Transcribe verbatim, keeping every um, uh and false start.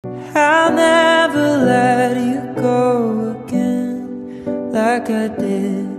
I'll never let you go again like I did